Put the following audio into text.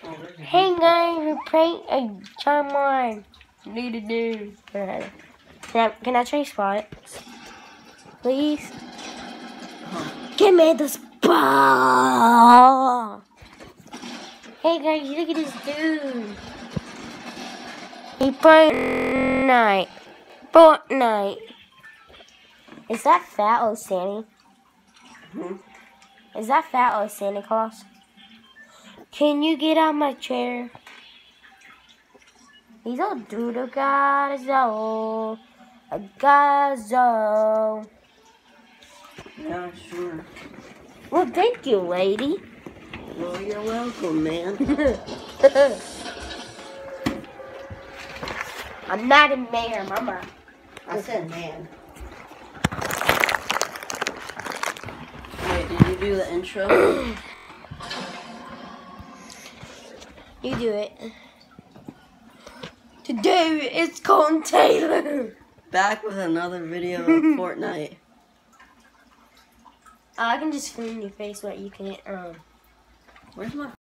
Hey guys, we're playing a Charmline. Need to do. Can I change spots? Please? Give me the spot! Hey guys, look at this dude. He playing Fortnite. Is that Fat or Santa? Is that Fat or Santa Claus? Can you get out my chair? He's a doodle gazzo. A gazzo. Yeah, sure. Well, thank you, lady. Well, you're welcome, man. I'm not a mayor, mama. I said man. Wait, did you do the intro? You do it. Today it's Colton Taylor. Back with another video of Fortnite. I can just film your face, but you can't. Where's my